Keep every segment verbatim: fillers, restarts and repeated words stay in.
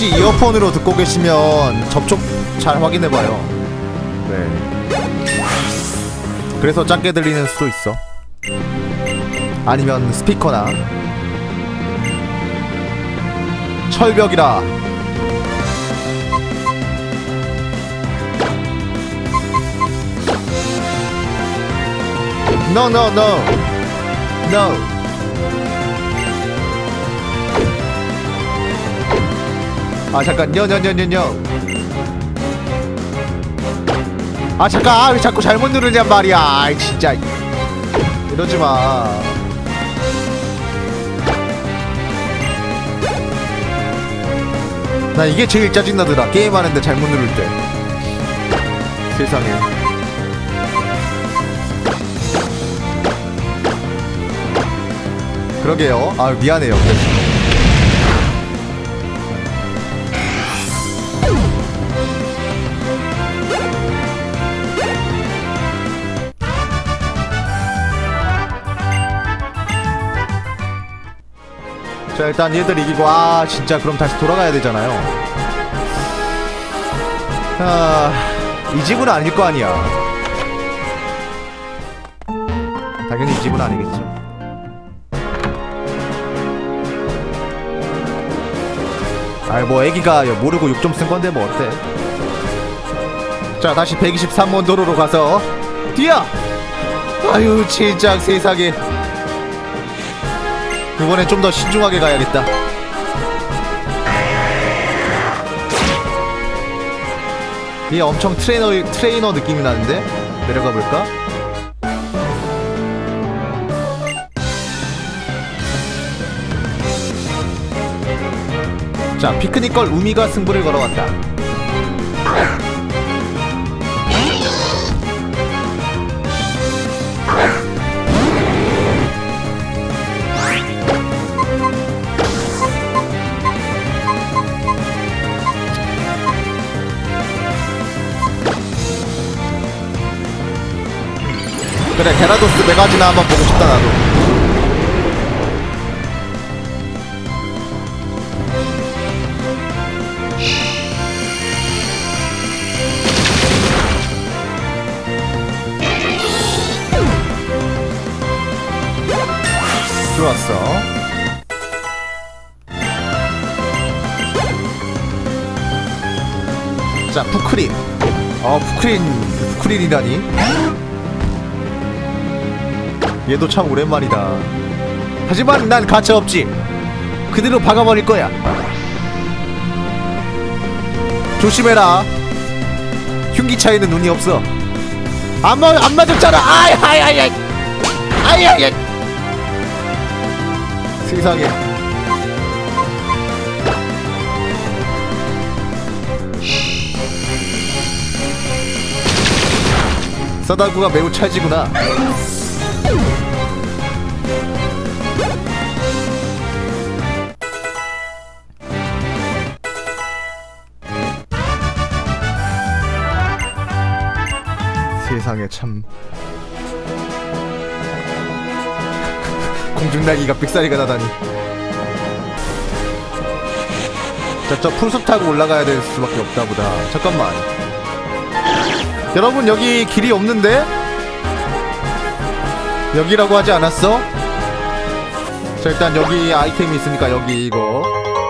혹시 이어폰으로 듣고 계시면 접촉 잘 확인해봐요. 네. 그래서 작게 들리는 수도 있어. 아니면 스피커나 철벽이라. No no no no. 아 잠깐 녀녀녀녀녀. 아 잠깐 아, 왜 자꾸 잘못 누르냔 말이야. 아이 진짜 이러지마. 나 이게 제일 짜증나더라. 게임하는데 잘못 누를 때. 세상에. 그러게요. 아 미안해요. 자 일단 얘들 이기고 아 진짜 그럼 다시 돌아가야 되잖아요. 아... 이 집은 아닐 거 아니야. 당연히 이 집은 아니겠죠. 아이 뭐 애기가 모르고 욕 좀 쓴 건데 뭐 어때. 자 다시 백이십삼 번 도로로 가서 뛰어! 아유 진짜 세상에. 이번엔 좀 더 신중하게 가야겠다. 이게 엄청 트레이너, 트레이너 느낌이 나는데? 내려가 볼까? 자, 피크닉 걸 우미가 승부를 걸어왔다. 그래 게라도스 메가지나 한번 보고 싶다 나도. 좋았어. 자 푸크린. 어 푸크린 푸크린이라니. 얘도 참 오랜만이다. 하지만 난 가차없지. 그대로 박아버릴 거야. 조심해라. 흉기차에는 눈이 없어. 안, 마, 안 맞았잖아. 아이 아이 아이 아이 아이 아이 아이. 세상에. 서다구가 매우 찰지구나. 세상에 참. 공중날개가 삑사리가 나다니. 자, 저 풀숲 타고 올라가야 될 수밖에 없다 보다. 잠깐만. 여러분 여기 길이 없는데? 여기라고 하지 않았어? 자 일단 여기 아이템이 있으니까 여기 이거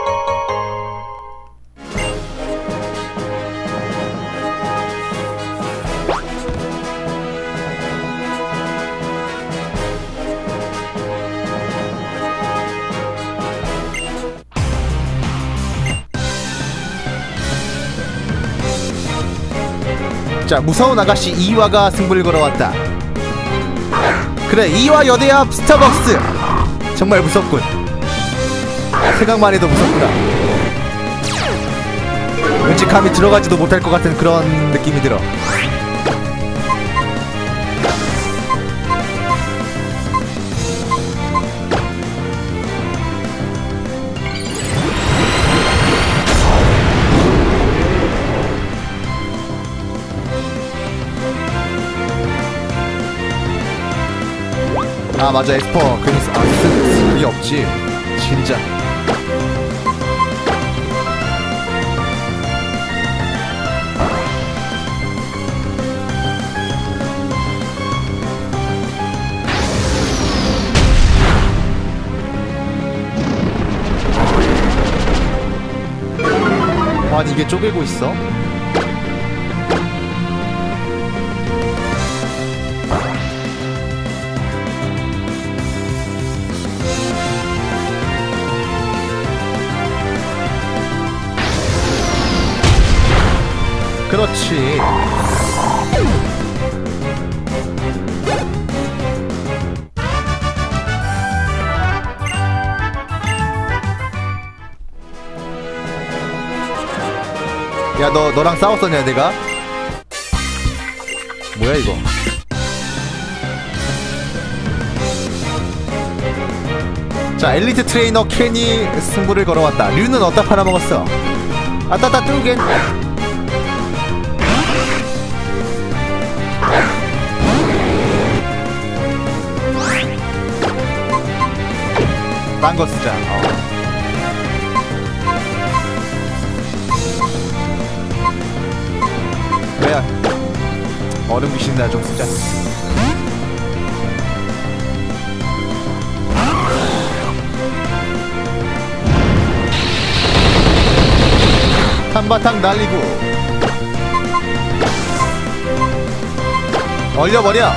자 무서운 아가씨 이와가 승부를 걸어왔다. 그래 이와 여대 앞 스타벅스. 정말 무섭군. 생각만 해도 무섭구나. 왠지 감히 들어가지도 못할 것 같은 그런 느낌이 들어. 아 맞아 에스퍼 괜히 아, 쓸, 쓸 일이 없지 진짜. 아니 이게 쪼개고 있어? 그렇지. 야, 너, 너랑 싸웠었냐, 내가? 뭐야, 이거? 자, 엘리트 트레이너 켄이 승부를 걸어왔다. 류는 어디다 팔아먹었어? 아따따 뚜겐. 딴 거 쓰자. 어. 그래야 얼음 귀신나 좀 쓰자. 한바탕 날리고 얼려버려.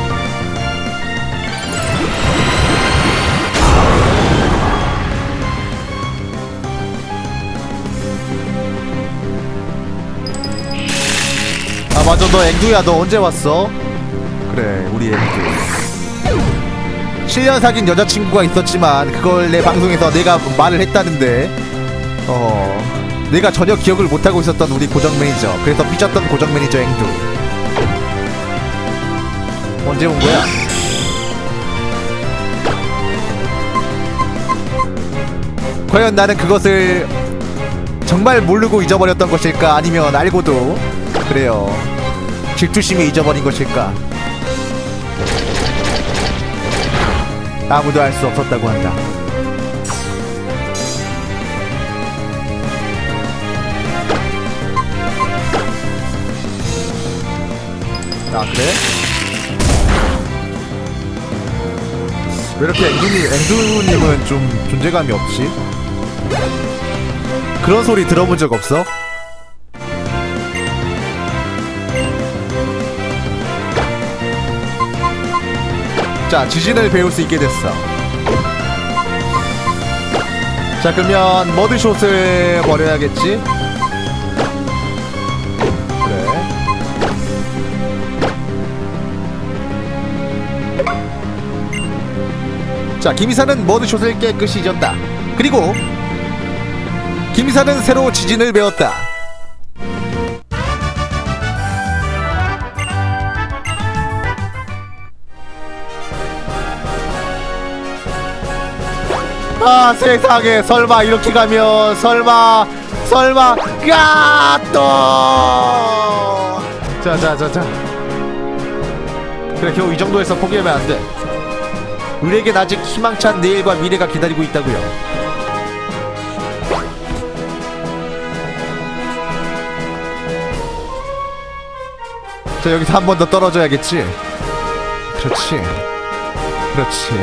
아 맞아, 너 앵두야. 너 언제 왔어? 그래, 우리 앵두 칠 년 사귄 여자친구가 있었지만 그걸 내 방송에서 내가 말을 했다는데 어... 내가 전혀 기억을 못하고 있었던 우리 고정 매니저. 그래서 삐졌던 고정 매니저 앵두 언제 온 거야? 과연 나는 그것을 정말 모르고 잊어버렸던 것일까? 아니면 알고도 그래요 질투심에 잊어버린 것일까? 아무도 알 수 없었다고 한다. 아 그래? 왜 이렇게 앵두님, 앵두님은 좀 존재감이 없지? 그런 소리 들어본 적 없어? 자, 지진을 배울 수 있게 됐어. 자, 그러면 머드숏을 버려야겠지? 자, 김이사는 머드숏을 깨끗이 잊었다. 그리고 김이사는 새로 지진을 배웠다. 아 세상에, 설마 이렇게 가면 설마 설마 야 또 자자자자 그래, 겨우 이 정도에서 포기하면 안 돼. 우리에겐 아직 희망찬 내일과 미래가 기다리고 있다고요. 자, 여기서 한 번 더 떨어져야겠지? 그렇지. 그렇지.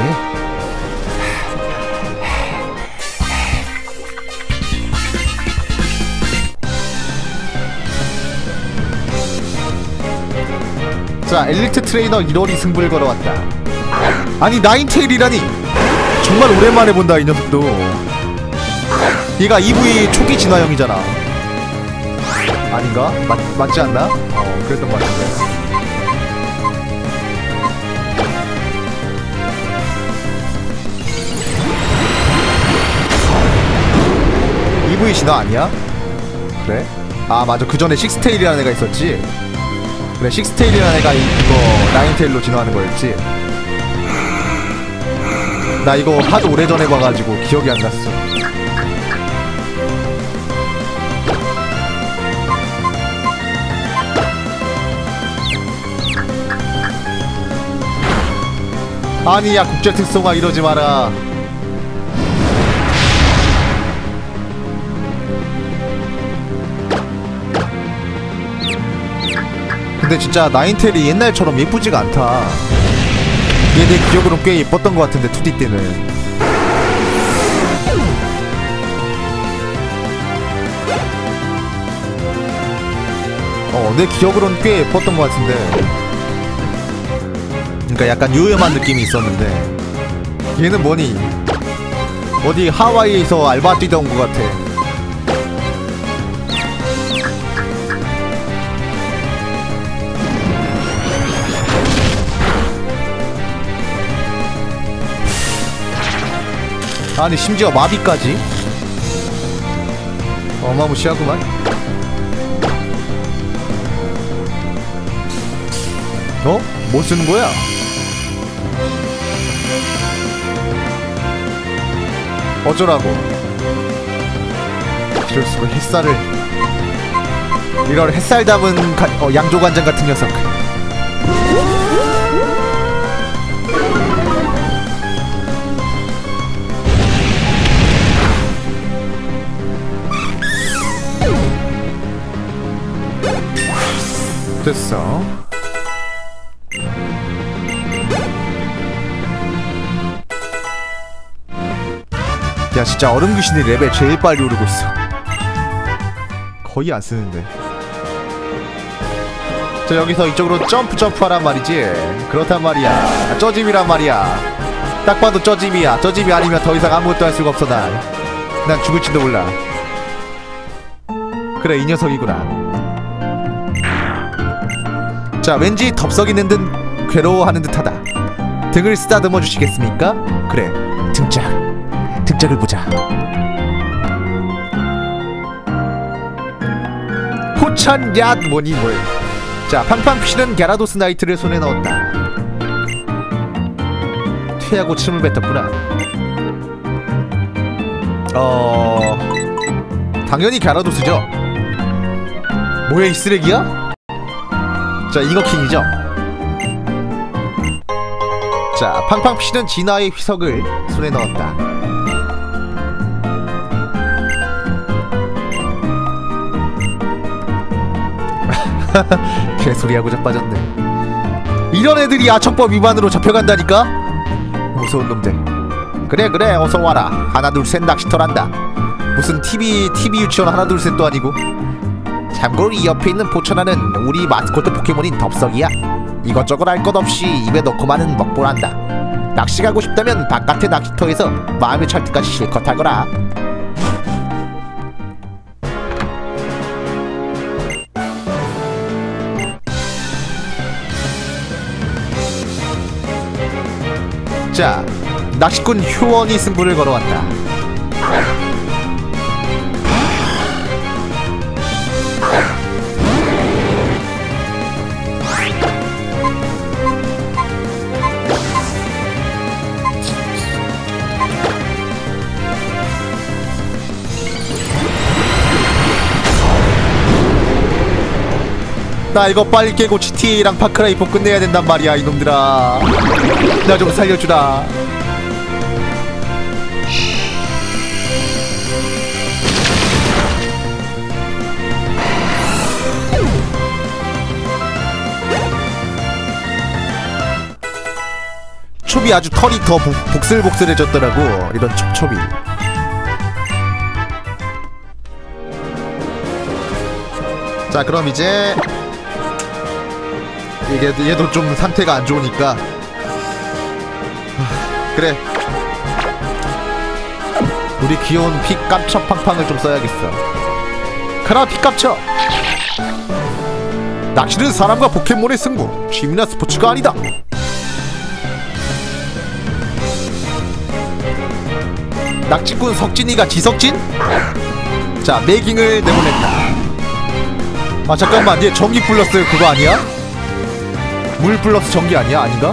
자, 엘리트 트레이너 일월이 승부를 걸어왔다. 아니, 나인테일이라니! 정말 오랜만에 본다, 이 녀석도. 얘가 이브이 초기 진화형이잖아. 아닌가? 맞, 맞지 않나? 어, 그랬던 것 같은데. 이브이 진화 아니야? 그래? 아 맞아, 그 전에 식스테일이라는 애가 있었지? 그래, 식스테일이라는 애가 이거 나인테일로 진화하는 거였지? 나 이거 하도 오래전에 봐가지고 기억이 안 났어. 아니, 야, 국제 특성화 이러지 마라. 근데 진짜 나인텔이 옛날처럼 예쁘지가 않다. 얘 내 기억으로 꽤 예뻤던 것 같은데, 투디 때는. 어, 내 기억으로는 꽤 예뻤던 것 같은데. 그러니까 약간 유염한 느낌이 있었는데 얘는 뭐니? 어디 하와이에서 알바 뛰다 온 것 같아. 아니 심지어 마비까지? 어마무시하구만. 어? 뭐 쓰는 거야? 어쩌라고. 이럴 수가. 햇살을. 이런 햇살 담은 가, 어, 양조간장 같은 녀석. 됐어. 야 진짜 얼음 귀신이 레벨 제일 빨리 오르고 있어. 거의 안 쓰는데. 저 여기서 이쪽으로 점프 점프 하란 말이지. 그렇단 말이야. 저 집이란 말이야. 딱 봐도 저 집이야. 저 집이 아니면 더 이상 아무것도 할 수가 없어. 난 난 죽을지도 몰라. 그래 이 녀석이구나. 자 왠지 덥석이는 듯 괴로워하는 듯하다. 등을 쓰다듬어 주시겠습니까? 그래 등짝 등짝을 보자. 호찬 얏 뭐니 뭘. 자 팡팡피쉬는 갸라도스 나이트를 손에 넣었다. 퇴하고 침을 뱉었구나. 어... 당연히 갸라도스죠. 뭐야 이 쓰레기야? 자 잉어킹이죠. 자 팡팡피쉬는 진화의 휘석을 손에 넣었다. 개소리하고 자빠졌네. 이런 애들이 아청법 위반으로 잡혀간다니까? 무서운 놈들. 그래 그래 어서와라. 하나둘셋 낚시터란다. 무슨 티비 티비 유치원 하나둘셋도 아니고. 참고로 이 옆에 있는 포천하는 우리 마스코트 포켓몬인 덥석이야. 이것저것 할 것 없이 입에 넣고만은 먹보란다. 낚시 가고 싶다면 바깥의 낚시터에서 마음에 찰 때까지 실컷 하거라. 자 낚시꾼 효원이 승부를 걸어왔다. 나 이거 빨리 깨고 지티에이랑 파크라이포 끝내야 된단 말이야 이놈들아. 나 좀 살려주라. 촉이 아주 털이 더 복, 복슬복슬해졌더라고. 이런 촉촉이. 자 그럼 이제 이게 얘도 좀 상태가 안 좋으니까 그래 우리 귀여운 피깝쳐 팡팡을 좀 써야겠어. 가라 피깝쳐. 낚시는 사람과 포켓몬의 승부. 취미나 스포츠가 아니다. 낚시꾼 석진이가 지석진? 자 매깅을 내보냈다. 아 잠깐만 얘 전기 플러스 그거 아니야? 물 플러스 전기 아니야? 아닌가?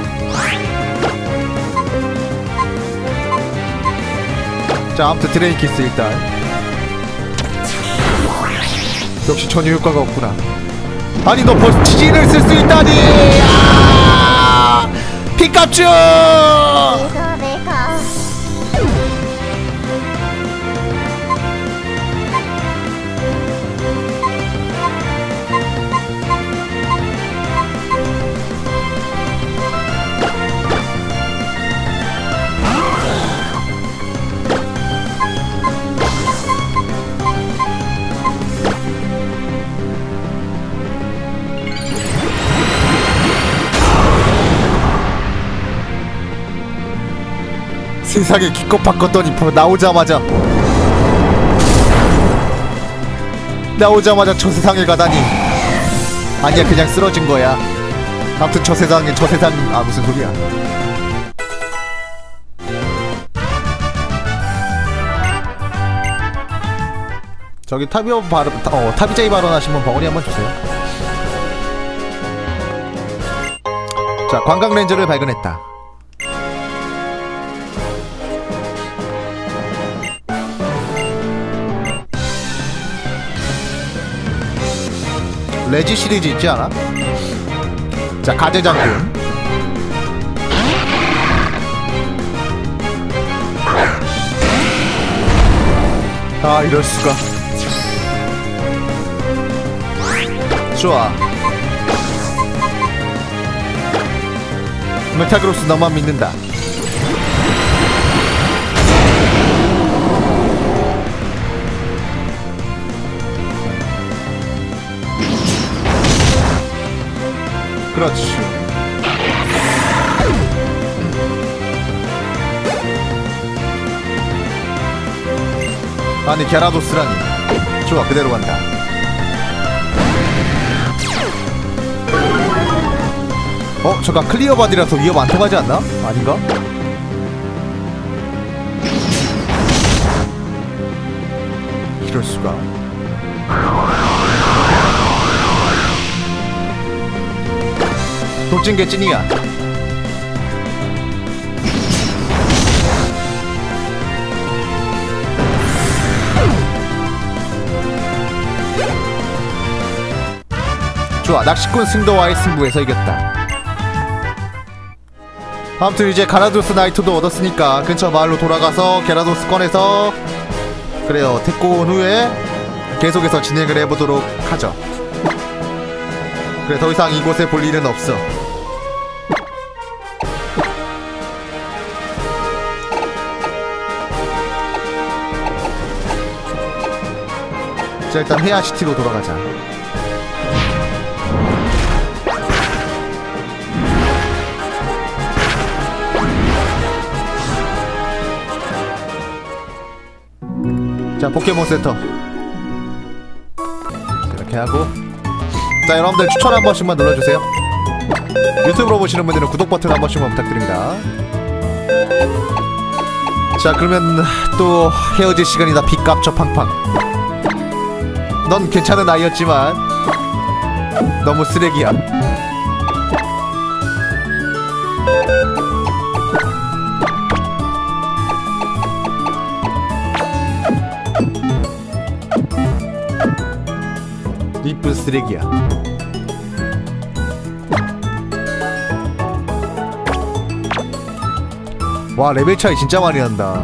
자 아무튼 드레인키스 일단 역시 전혀 효과가 없구나. 아니 너 벌써 치진을 쓸 수 있다니! 아! 피카츄! 세상에 기껏 바꿨더니 나오자마자 나오자마자 저 세상에 가다니. 아니야, 그냥 쓰러진 거야. 아무튼 저 세상에 저 세상 아 무슨 소리야. 저기 타비오 발언 어 타비제이 발언하신 분 벙어리 한번 주세요. 자, 관광 렌즈를 발견했다. 레지 시리즈 있지 않아? 자, 가재장군. 아, 이럴수가. 좋아. 메타그로스 너만 믿는다. 그렇지. 아니, 게라도스라니. 좋아, 그대로 간다. 어? 저가 클리어 바디라서 위협 안 통하지 않나? 아닌가? 이럴수가. 독진개 찐이야. 좋아, 낚시꾼 승도와의 승부에서 이겼다. 아무튼 이제 가라도스 나이트도 얻었으니까 근처 마을로 돌아가서 게라도스 꺼내서 그래요, 데리고 온 후에 계속해서 진행을 해보도록 하죠. 그래, 더 이상 이곳에 볼 일은 없어. 자, 일단 헤아시티로 돌아가자. 자, 포켓몬 센터 이렇게 하고, 자, 여러분들 추천 한 번씩만 눌러주세요. 유튜브로 보시는 분들은 구독 버튼 한 번씩만 부탁드립니다. 자, 그러면 또 헤어질 시간이다. 빚값져 팡팡. 넌 괜찮은 아이였지만 너무 쓰레기야. 이쁜 쓰레기야. 와, 레벨 차이 진짜 많이 난다.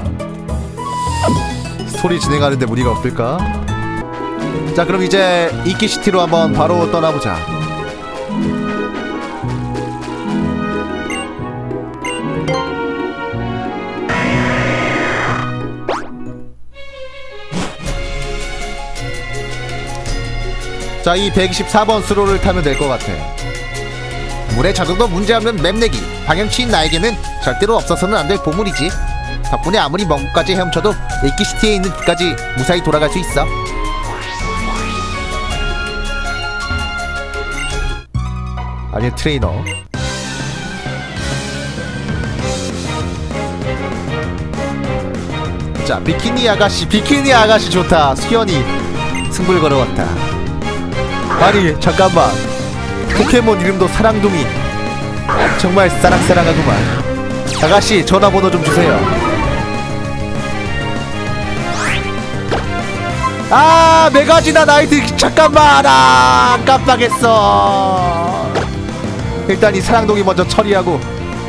스토리 진행하는데 무리가 없을까? 자, 그럼 이제 이키시티로 한번 바로 떠나보자. 자, 이 백이십사 번 수로를 타면 될 것 같아. 물에 젖어도 문제없는 맵 내기. 방향치인 나에게는 절대로 없어서는 안 될 보물이지. 덕분에 아무리 먼 곳까지 헤엄쳐도 이키시티에 있는 집까지 무사히 돌아갈 수 있어. 아니, 트레이너. 자, 비키니 아가씨. 비키니 아가씨 좋다. 수연이 승부를 걸어왔다. 아니, 잠깐만. 포켓몬 이름도 사랑둥이. 정말 사랑사랑하구만. 아가씨, 전화번호 좀 주세요. 아, 메가지나 나이트. 잠깐만. 아, 깜빡했어. 일단 이 사랑둥이 먼저 처리하고.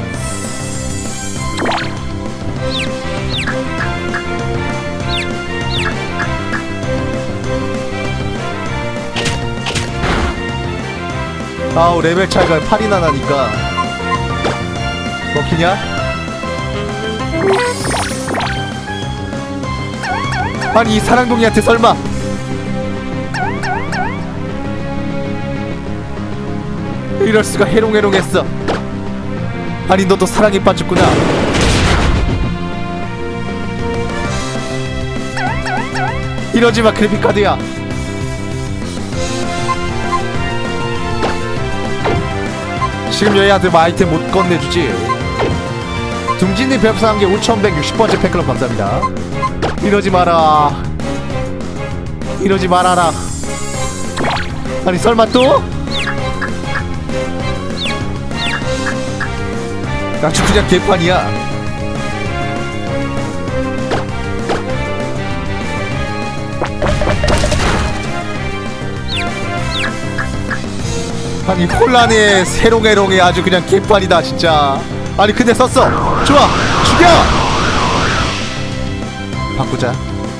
아우, 레벨 차이가 팔이나 나니까 먹히냐? 아니, 이 사랑둥이한테 설마. 이럴수가. 해롱해롱했어. 아니, 너도 사랑에 빠졌구나. 이러지마 그래픽카드야. 지금 여희한테 뭐 아이템 못 건네주지. 둥지님 별풍선 개 오천백육십 번째 팬클럽 감사합니다. 이러지 마라. 이러지 말아라. 아니 설마 또? 아주 그냥 개판이야. 아니 혼란의 세롱해롱이 아주 그냥 개판이다 진짜. 아니 근데 썼어. 좋아 죽여. 바꾸자.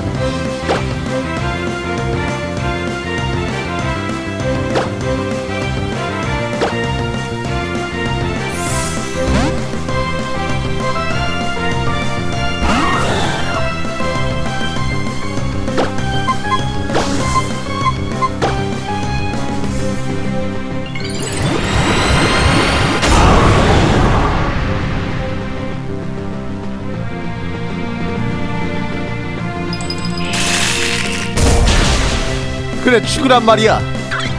그래 죽으란 말이야. 아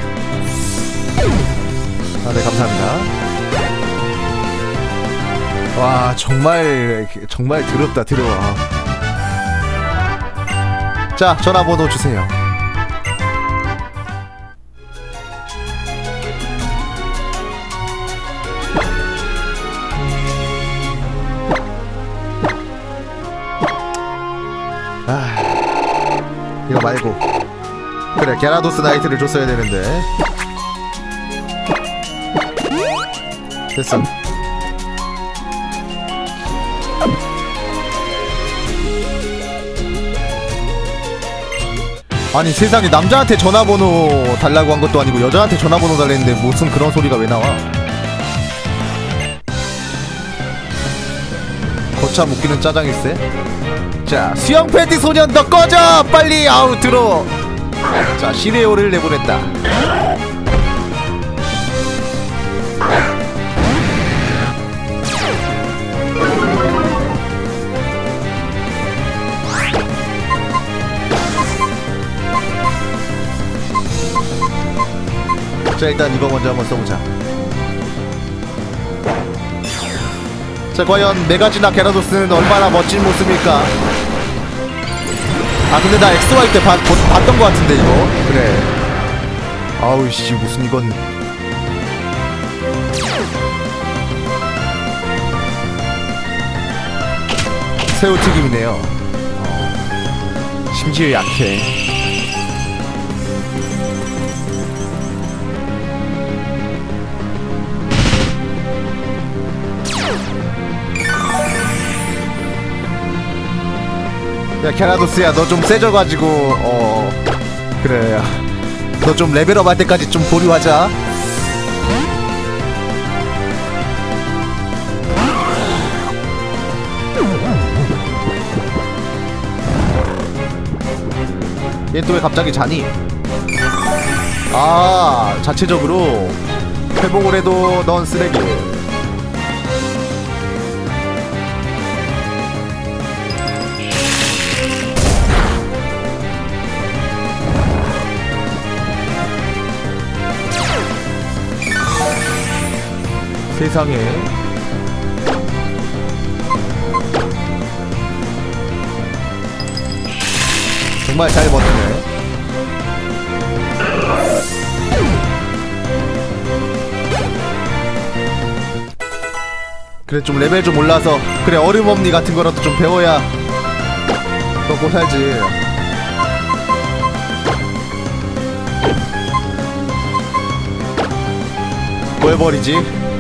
네 감사합니다. 와 정말 정말 더럽다 더러워. 자 전화번호 주세요. 아 이거 말고 그래 게라도스 나이트를 줬어야 되는데. 됐어. 아니 세상에 남자한테 전화번호 달라고 한 것도 아니고 여자한테 전화번호 달랬는데 무슨 그런 소리가 왜 나와. 거참 웃기는 짜장일세. 자 수영 팬티 소년 너 꺼져 빨리. 아우 들어. 자 시레오를 내보냈다. 자 일단 이거 먼저 한번 써보자. 자 과연 메가지나 게라도스는 얼마나 멋진 모습일까. 아 근데 나 엑스와이 때 봤, 봤던 거 같은데 이거. 그래. 아우 씨 무슨 이건 새우튀김이네요. 어. 심지어 약해. 야 게라도스야 너 좀 세져가지고 어 그래 너 좀 레벨업 할 때까지 좀 보류하자. 얘 또 왜 갑자기 자니? 아 자체적으로 회복을 해도 넌 쓰레기. 세상에. 정말 잘 버티네. 그래 좀 레벨 좀 올라서 그래 얼음엄니 같은 거라도 좀 배워야 먹고 살지. 뭘 버리지?